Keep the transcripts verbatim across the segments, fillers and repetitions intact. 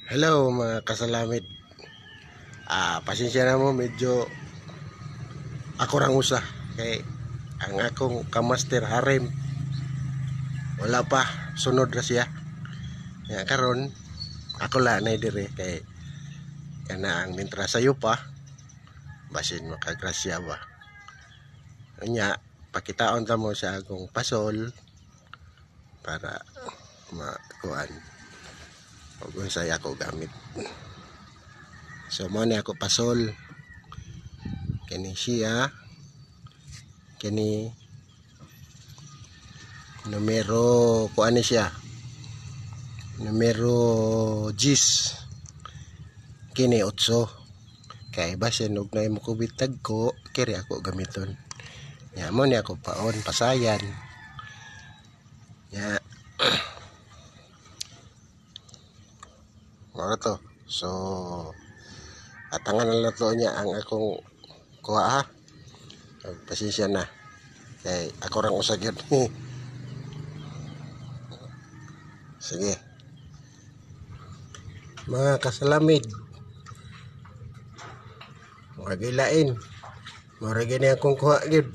Hello mga kasalamit. Ah, pasensya na mo medyo ako rang usa kay ang akong kamaster harem wala pa sunod ra siya. Ya karon ako la na dire kay kana ang mintra sayo pa basin makagrasya ba. Nya pakitaon ta mo sa akong pasol para makuan o kung saya ako gamit. So mo ni ako pasol kini siya kini numero kuan ni siya numero jis kini otso kay basin og nay mo kubit tagko kiri ako gamiton nya mo ni ako paon pasayan nya mga to. So atangan na lato niya ang akong kuha ha. Pasensya na kay ako rang usag yun. Sige mga kasalamid, magilain maragi na akong kuha yun.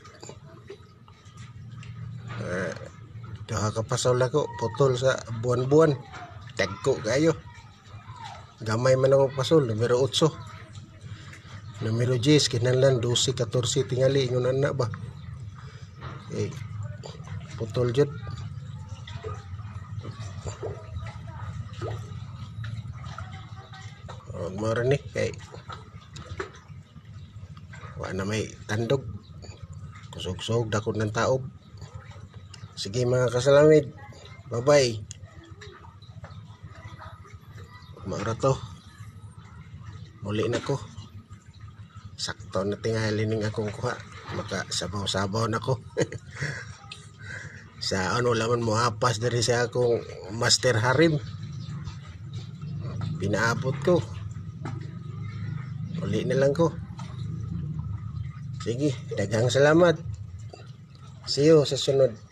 uh, Duha ka pasol ako putol sa buwan-buwan tagko kayo. Gamay man ako pasol, numero otso. Numero diyes, kinahanglan twelve, fourteen tingali, ingon ana ba? Eh, putol jud. Huwag mo rin eh, kay wala na may tandog. Kusog-sog, dakot ng taob. Sige mga kasalamid, bye-bye. Maura to muli na ko sakto na tingali ning akong kuha maka sabaw-sabaw na ko. Sa ano laman mo hapas diri sa akong master harem pinaabot ko muli na lang ko. Sige, daghang salamat, see you sa sunod.